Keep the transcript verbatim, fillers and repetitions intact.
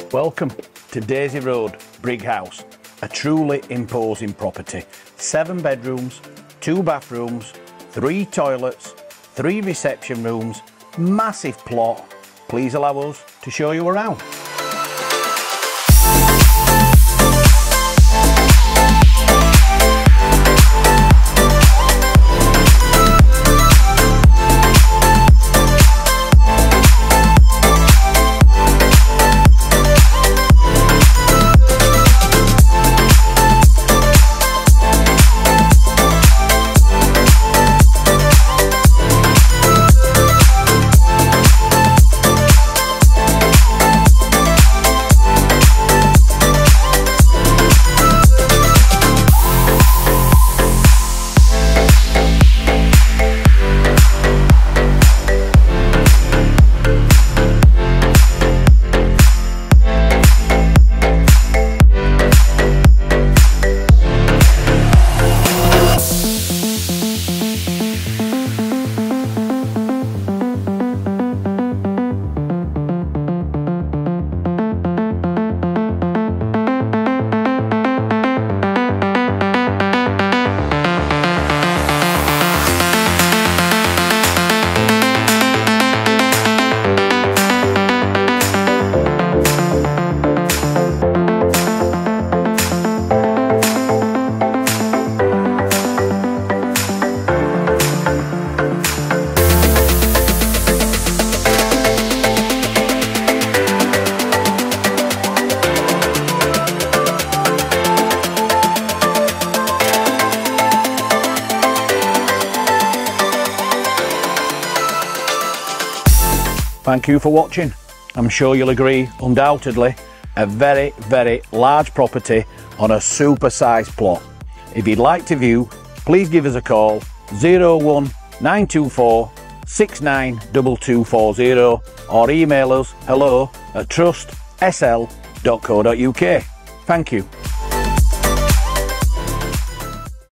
Welcome to Daisy Road, Brighouse, a truly imposing property. Seven bedrooms, two bathrooms, three toilets, three reception rooms, massive plot. Please allow us to show you around. Thank you for watching. I'm sure you'll agree, undoubtedly, a very, very large property on a super-sized plot. If you'd like to view, please give us a call zero one nine two four six nine two two four zero or email us hello at trust s l dot co dot u k. Thank you.